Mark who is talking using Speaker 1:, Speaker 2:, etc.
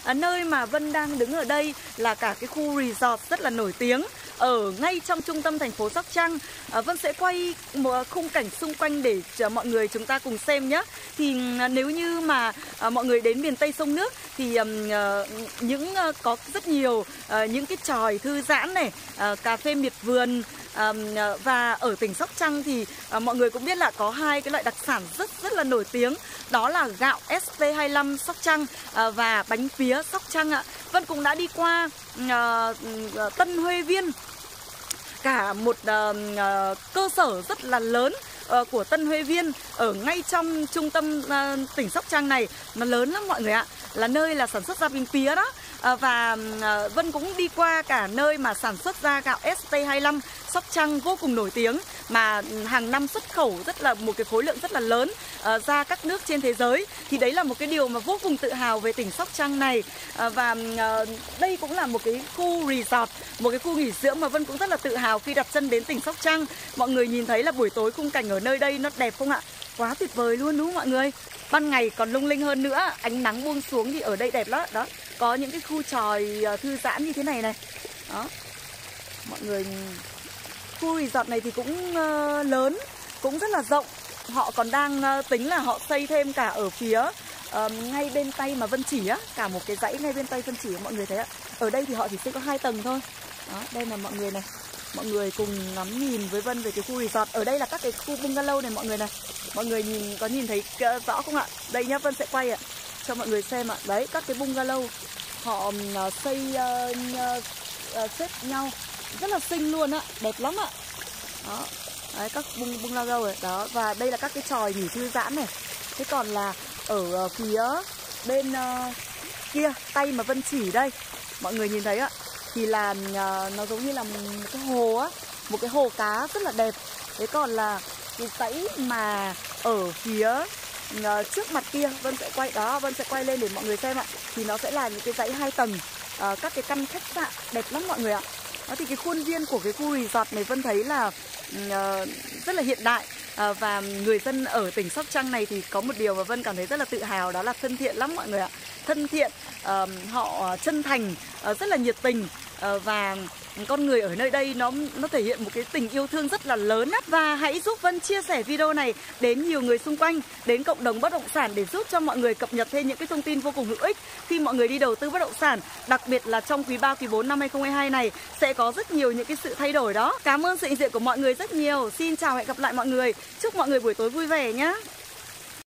Speaker 1: Nơi mà Vân đang đứng ở đây là cả cái khu resort rất là nổi tiếng ở ngay trong trung tâm thành phố Sóc Trăng. Vân sẽ quay một khung cảnh xung quanh để cho mọi người chúng ta cùng xem nhé. Thì nếu như mà mọi người đến miền Tây sông nước thì có rất nhiều những cái chòi thư giãn này, cà phê miệt vườn. Và ở tỉnh Sóc Trăng thì mọi người cũng biết là có hai cái loại đặc sản rất là nổi tiếng. Đó là gạo SP25 Sóc Trăng và bánh pía Sóc Trăng ạ. Vân cũng đã đi qua Tân Huê Viên, cả một cơ sở rất là lớn của Tân Huê Viên ở ngay trong trung tâm tỉnh Sóc Trăng này. Nó lớn lắm mọi người ạ, là nơi là sản xuất ra bánh pía đó. Và Vân cũng đi qua cả nơi mà sản xuất ra gạo SP25 Sóc Trăng vô cùng nổi tiếng, mà hàng năm xuất khẩu một cái khối lượng rất là lớn ra các nước trên thế giới. Thì đấy là một cái điều mà vô cùng tự hào về tỉnh Sóc Trăng này. Và đây cũng là một cái khu resort, một cái khu nghỉ dưỡng mà Vân cũng rất là tự hào khi đặt chân đến tỉnh Sóc Trăng. Mọi người nhìn thấy là buổi tối khung cảnh ở nơi đây nó đẹp không ạ? Quá tuyệt vời luôn đúng không mọi người? Ban ngày còn lung linh hơn nữa, ánh nắng buông xuống thì ở đây đẹp lắm. Đó, có những cái khu chòi thư giãn như thế này này. Đó, mọi người, khu resort này thì cũng lớn, cũng rất là rộng. Họ còn đang tính là họ xây thêm cả ở phía ngay bên tay mà Vân chỉ á, cả một cái dãy ngay bên tay Vân chỉ, mọi người thấy ạ. Ở đây thì họ chỉ xây có 2 tầng thôi. Đó, đây là mọi người này. Mọi người cùng ngắm nhìn với Vân về cái khu resort. Ở đây là các cái khu bungalow này mọi người này. Mọi người có nhìn thấy rõ không ạ? Đây nhá, Vân sẽ quay ạ cho mọi người xem ạ. Đấy, các cái bungalow họ xây xếp nhau rất là xinh luôn ạ, đẹp lắm ạ. Đó, đấy, các bungalow này. Đó, và đây là các cái chòi nghỉ thư giãn này. Thế còn là ở phía bên kia, tay mà Vân chỉ đây, mọi người nhìn thấy ạ, thì là nó giống như là một cái hồ á, một cái hồ cá rất là đẹp. Thế còn là cái dãy mà ở phía trước mặt kia, Vân sẽ quay đó, Vân sẽ quay lên để mọi người xem ạ. Thì nó sẽ là những cái dãy 2 tầng, các cái căn khách sạn đẹp lắm mọi người ạ. Đó, thì cái khuôn viên của cái khu resort này Vân thấy là rất là hiện đại. Và người dân ở tỉnh Sóc Trăng này thì có một điều mà Vân cảm thấy rất là tự hào, đó là thân thiện lắm mọi người ạ. Thân thiện, họ chân thành, rất là nhiệt tình, và con người ở nơi đây nó thể hiện một cái tình yêu thương rất là lớn á. Và hãy giúp Vân chia sẻ video này đến nhiều người xung quanh, đến cộng đồng bất động sản, để giúp cho mọi người cập nhật thêm những cái thông tin vô cùng hữu ích khi mọi người đi đầu tư bất động sản. Đặc biệt là trong quý 3, quý 4 năm 2022 này sẽ có rất nhiều những cái sự thay đổi đó. Cảm ơn sự hiện diện của mọi người rất nhiều. Xin chào, hẹn gặp lại mọi người. Chúc mọi người buổi tối vui vẻ nhé.